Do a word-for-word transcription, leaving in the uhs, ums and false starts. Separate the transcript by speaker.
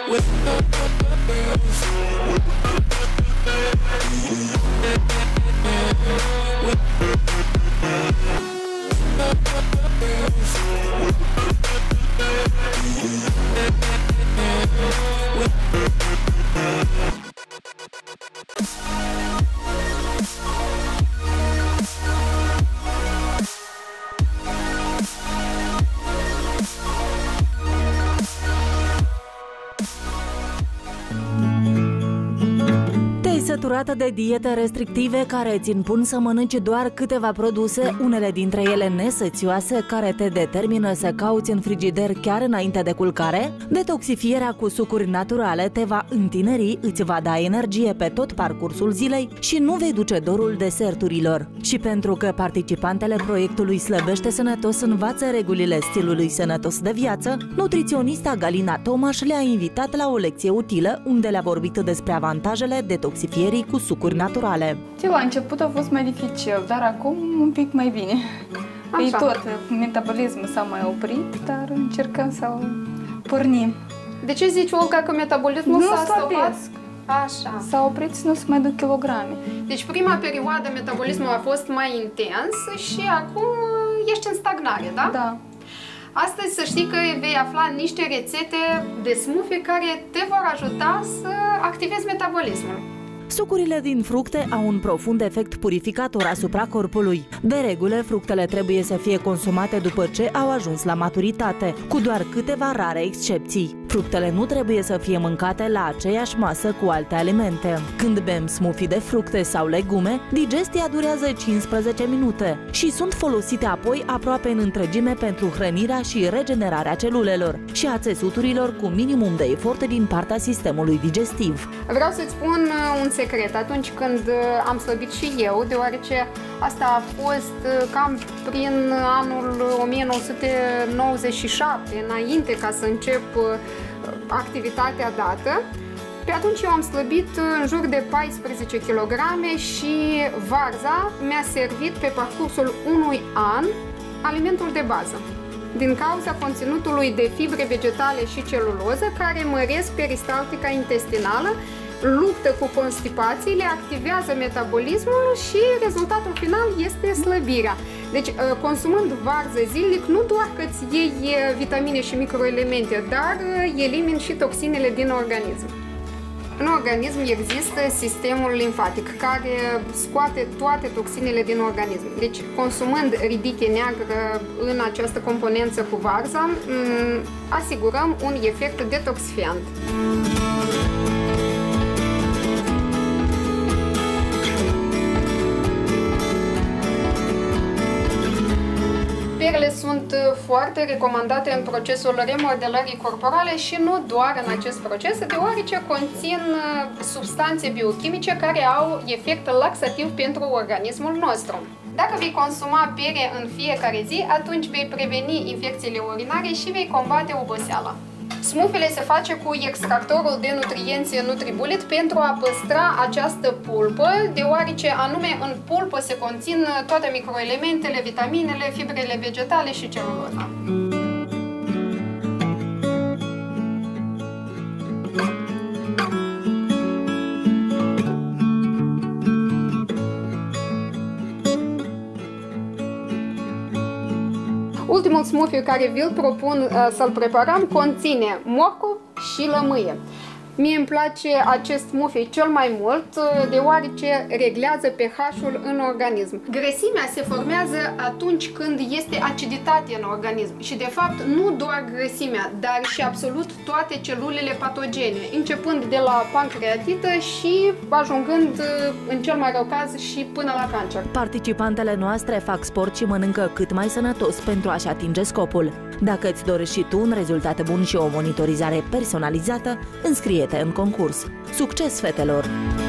Speaker 1: Săturată de diete restrictive care îți impun să mănânci doar câteva produse, unele dintre ele nesățioase, care te determină să cauți în frigider chiar înainte de culcare? Detoxifierea cu sucuri naturale te va întineri, îți va da energie pe tot parcursul zilei și nu vei duce dorul deserturilor. Și pentru că participantele proiectului Slăbește Sănătos învață regulile stilului sănătos de viață, nutriționista Galina Tomaș le-a invitat la o lecție utilă, unde le-a vorbit despre avantajele detoxifierii cu sucuri naturale.
Speaker 2: La început a fost mai dificil, dar acum un pic mai bine. Ei tot, metabolismul s-a mai oprit, dar încercăm să pornim.
Speaker 3: De ce zici, Olga, că metabolismul s-a stopat?
Speaker 2: Așa. S-a oprit și nu se mai duc kilograme.
Speaker 3: Deci prima perioadă metabolismul a fost mai intens și acum ești în stagnare, da?
Speaker 2: Da.
Speaker 3: Astăzi să știi că vei afla niște rețete de smoothie care te vor ajuta să activezi metabolismul.
Speaker 1: Sucurile din fructe au un profund efect purificator asupra corpului. De regulă, fructele trebuie să fie consumate după ce au ajuns la maturitate, cu doar câteva rare excepții. Fructele nu trebuie să fie mâncate la aceeași masă cu alte alimente. Când bem smoothie de fructe sau legume, digestia durează cincisprezece minute și sunt folosite apoi aproape în întregime pentru hrănirea și regenerarea celulelor și a țesuturilor cu minimum de efort din partea sistemului digestiv.
Speaker 3: Vreau să-ți spun un secret atunci când am slăbit și eu, deoarece asta a fost cam prin anul o mie nouă sute nouăzeci și șapte, înainte ca să încep activitatea dată. Pe atunci eu am slăbit în jur de paisprezece kilograme și varza mi-a servit pe parcursul unui an alimentul de bază, din cauza conținutului de fibre vegetale și celuloză care măresc peristaltica intestinală, luptă cu constipațiile, activează metabolismul și rezultatul final este slăbirea. Deci, consumând varză zilnic, nu doar că îți iei vitamine și microelemente, dar elimini și toxinele din organism. În organism există sistemul limfatic, care scoate toate toxinele din organism. Deci, consumând ridiche neagră în această componență cu varza, asigurăm un efect detoxifiant. Perele sunt foarte recomandate în procesul remodelării corporale și nu doar în acest proces, deoarece conțin substanțe biochimice care au efect laxativ pentru organismul nostru. Dacă vei consuma pere în fiecare zi, atunci vei preveni infecțiile urinare și vei combate oboseala. Smoothie-le se face cu extractorul de nutrienți NutriBullet pentru a păstra această pulpă, deoarece anume în pulpă se conțin toate microelementele, vitaminele, fibrele vegetale și celuloza. Ultimul smoothie care vi-l propun uh, să-l preparăm conține morcov și lămâie. Mie îmi place acest smoothie cel mai mult, deoarece reglează pH-ul în organism. Grăsimea se formează atunci când este aciditate în organism și, de fapt, nu doar grăsimea, dar și absolut toate celulele patogene, începând de la pancreatită și ajungând, în cel mai rău caz, și până la cancer.
Speaker 1: Participantele noastre fac sport și mănâncă cât mai sănătos pentru a-și atinge scopul. Dacă îți dorești și tu un rezultat bun și o monitorizare personalizată, înscrie-te în concurs. Succes, fetelor!